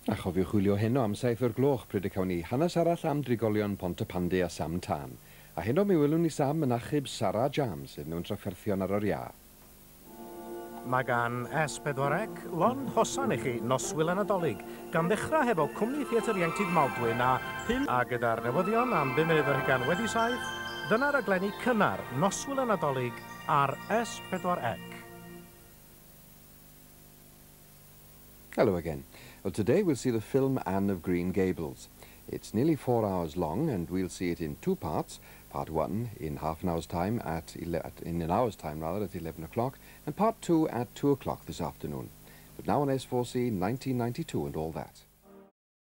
A chofiwch wylio heno am 7 o'r gloch pryd y cawn ni hanes arall am drigolion Pontypandy a Sam Tân. A heno mi welwn ni Sam yn achub Sarah Jams yn mewn trafferthion ar yr ia. Mae gan S4C lond hosan i chi noswyl y Nadolig, gan ddechrau hefo cwmni theatr ieuenctid Maldwyn a hyn a gyda'r newyddion am 5 munud ar hugain wedi saith, dyna'r raglenni cynnar noswyl y Nadolig ar S4C. Hello again. Well, today we'll see the film Anne of Green Gables. It's nearly 4 hours long, and we'll see it in 2 parts. Part 1 in half an hour's time in an hour's time rather at 11 o'clock, and part 2 at 2 o'clock this afternoon. But now on S4C 1992 and all that.